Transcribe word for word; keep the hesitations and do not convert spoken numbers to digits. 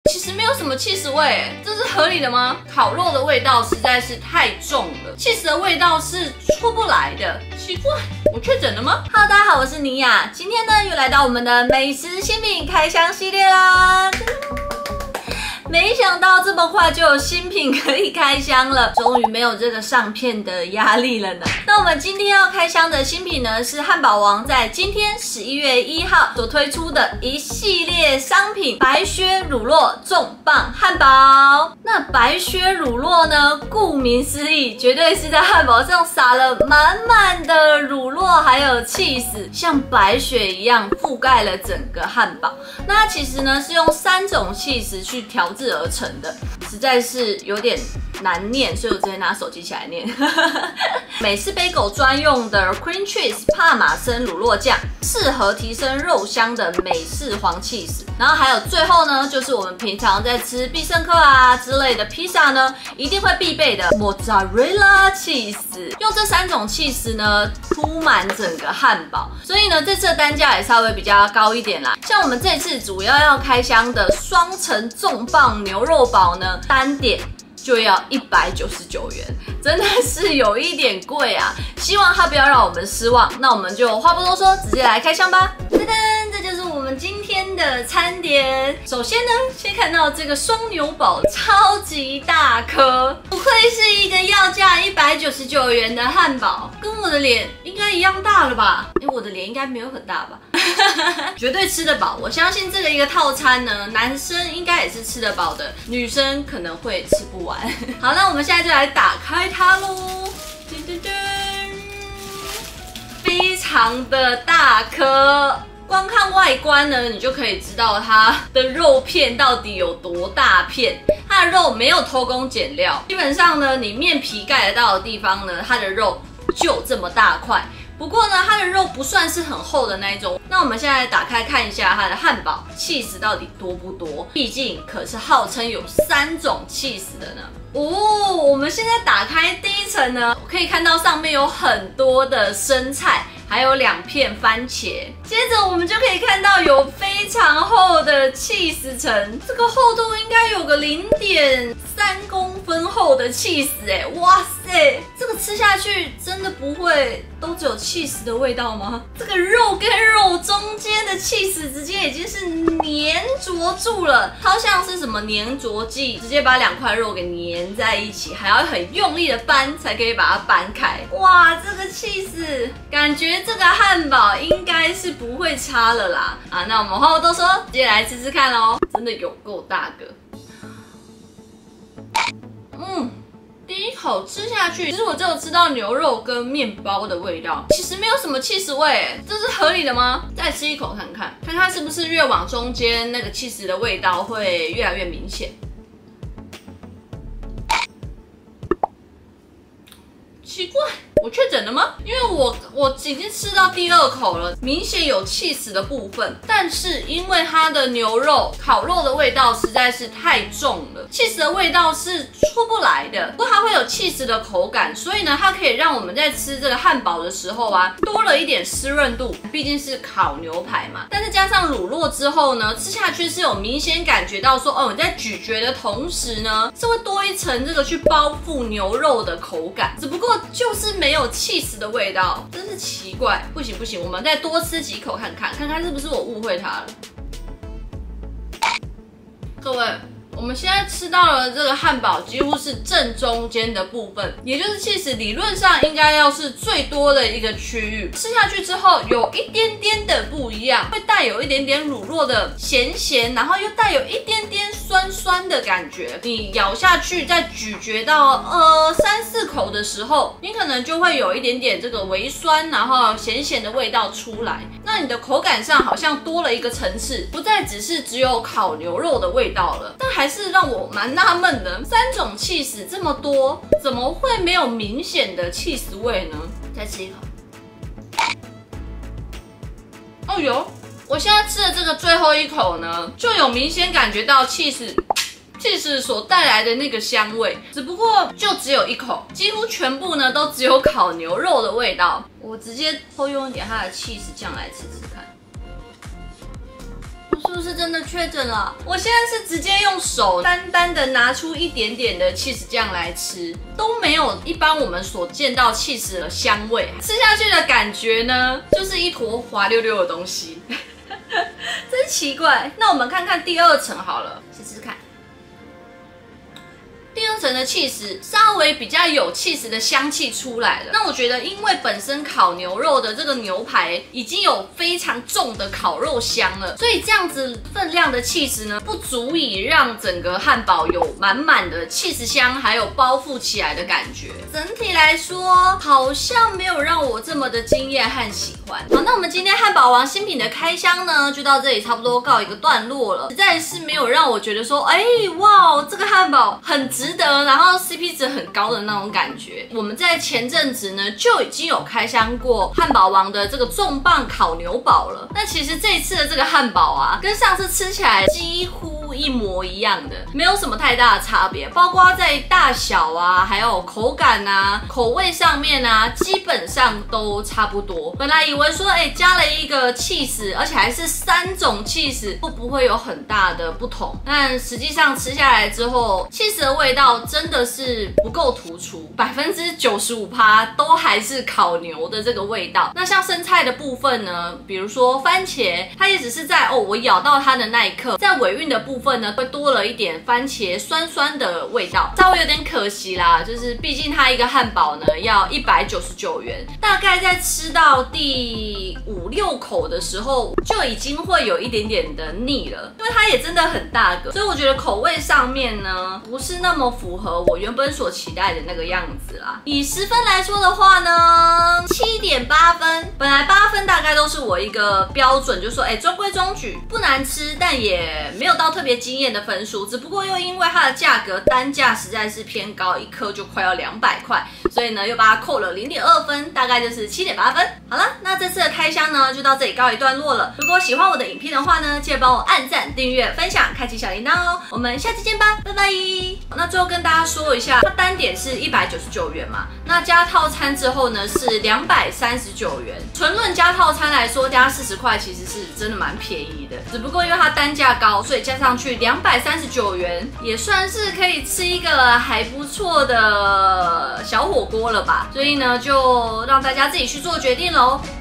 其实没有什么起司味，这是合理的吗？烤肉的味道实在是太重了，起司的味道是出不来的，奇怪，我确诊了吗 ？Hello， 大家好，我是妮雅，今天呢又来到我们的美食新品开箱系列啦。没想到这么快就有新品可以开箱了，终于没有这个上片的压力了呢。那我们今天要开箱的新品呢，是汉堡王在今天十一月一号所推出的一系列商品——白靴乳酪重磅汉堡。那白靴乳酪呢，顾名思义，绝对是在汉堡上撒了满满的乳酪，还有起司，像白雪一样覆盖了整个汉堡。那它其实呢是用三种起司去调制而成的，实在是有点难念，所以我直接拿手机起来念。美式贝狗专用的 cream cheese 帕玛森乳酪酱，适合提升肉香的美式黄起司。然后还有最后呢，就是我们平常在吃必胜客啊之类的披萨呢，一定会必备的 mozzarella cheese。用这三种起司呢，铺满整个汉堡，所以呢，这次的单价也稍微比较高一点啦。像我们这次主要要开箱的双层重磅牛肉堡呢，单点就要一百九十九元，真的是有一点贵啊！希望它不要让我们失望。那我们就话不多说，直接来开箱吧。噔噔，这就是我们今天的餐点。首先呢，先看到这个双牛堡，超级大颗，不愧是一个要价一百九十九元的汉堡，跟我的脸应该一样大了吧？因为我的脸应该没有很大吧？绝对吃得饱，我相信这个一个套餐呢，男生应该也是吃得饱的，女生可能会吃不完。好，那我们现在就来打开它喽，噔噔噔，非常的大颗，光看外观呢，你就可以知道它的肉片到底有多大片。它的肉没有偷工减料，基本上呢，你面皮盖得到的地方呢，它的肉就这么大块。不过呢，它的肉不算是很厚的那一种。那我们现在打开看一下它的汉堡起司到底多不多？毕竟可是号称有三种起司的呢。哦，我们现在打开第一层呢，可以看到上面有很多的生菜，还有两片番茄。接着我们就可以看到有非常厚的起司层，这个厚度应该有个零点三公分厚的起司哎，哇塞，这个吃下去真的不会都只有起司的味道吗？这个肉跟肉中间的起司直接已经是粘着住了，超像是什么粘着剂，直接把两块肉给粘在一起，还要很用力的扳才可以把它扳开。哇，这个起司感觉这个汉堡应该是不会差了啦。啊，那我们话不多说，直接来吃吃看咯，真的有够大个。嗯。第一口吃下去，其实我只有吃到牛肉跟面包的味道，其实没有什么起司味，这是合理的吗？再吃一口看看，看看是不是越往中间那个起司的味道会越来越明显。奇怪，我确诊了吗？因为我我已经吃到第二口了，明显有起司的部分，但是因为它的牛肉烤肉的味道实在是太重了，起司的味道是出不来的。不过它会有起司的口感，所以呢，它可以让我们在吃这个汉堡的时候啊，多了一点湿润度，毕竟是烤牛排嘛。但是加上乳酪之后呢，吃下去是有明显感觉到说，哦，你在咀嚼的同时呢，是会多一层这个去包覆牛肉的口感，只不过就是没有起司的味道，真是奇怪。不行不行，我们再多吃几口看看，看看是不是我误会它了。各位，我们现在吃到了这个汉堡几乎是正中间的部分，也就是起司理论上应该要是最多的一个区域。吃下去之后有一点点的不一样，会带有一点点乳酪的咸咸，然后又带有一点点酸酸的感觉。你咬下去，在咀嚼到呃三四口的时候，你可能就会有一点点这个微酸，然后咸咸的味道出来。那你的口感上好像多了一个层次，不再只是只有烤牛肉的味道了。但还是让我蛮纳闷的，三种起司这么多，怎么会没有明显的起司味呢？再吃一口。哦有，我现在吃的这个最后一口呢，就有明显感觉到起司起司所带来的那个香味，只不过就只有一口，几乎全部呢都只有烤牛肉的味道。我直接偷用一点它的起司酱来吃吃看。 我是不是真的确诊了？我现在是直接用手单单的拿出一点点的起司酱来吃，都没有一般我们所见到起司的香味，吃下去的感觉呢，就是一坨滑溜溜的东西，真奇怪。那我们看看第二层好了，试试看。第二层的起司稍微比较有起司的香气出来了。那我觉得，因为本身烤牛肉的这个牛排已经有非常重的烤肉香了，所以这样子分量的起司呢，不足以让整个汉堡有满满的起司香，还有包覆起来的感觉。整体来说，好像没有让我这么的惊艳和喜欢。好，那我们今天汉堡王新品的开箱呢，就到这里差不多告一个段落了。实在是没有让我觉得说，哎，哇，这个汉堡很值得，然后 C P 值很高的那种感觉。我们在前阵子呢就已经有开箱过汉堡王的这个重磅烤牛堡了。那其实这一次的这个汉堡啊，跟上次吃起来几乎一模一样的，没有什么太大的差别，包括在大小啊，还有口感啊、口味上面啊，基本上都差不多。本来以为说，哎，加了一个起司，而且还是三种起司，会不会有很大的不同？但实际上吃下来之后，起司的味道真的是不够突出，百分之九十五趴都还是烤牛的这个味道。那像生菜的部分呢，比如说番茄，它也只是在哦，我咬到它的那一刻，在尾韵的部分呢，会多了一点番茄酸酸的味道，稍微有点可惜啦。就是毕竟它一个汉堡呢要一百九十九元，大概在吃到第五六口的时候，就已经会有一点点的腻了，因为它也真的很大个，所以我觉得口味上面呢，不是那么符合我原本所期待的那个样子啦。以十分来说的话呢，七点八分。本来八分大概都是我一个标准，就说哎，中规中矩，不难吃，但也没有到特别惊艳的分数。只不过又因为它的价格单价实在是偏高，一颗就快要两百块，所以呢又把它扣了零点二分，大概就是七点八分。好了，那这次的开箱呢就到这里告一段落了。如果喜欢我的影片的话呢，记得帮我按赞、订阅、分享、开启小铃铛哦。我们下期见吧，拜拜。那最后跟大家说一下，它单点是一百九十九元嘛，那加套餐之后呢是两百三十九元。纯论加套餐来说，加四十块其实是真的蛮便宜的，只不过因为它单价高，所以加上去两百三十九元，也算是可以吃一个还不错的小火锅了吧。所以呢，就让大家自己去做决定喽。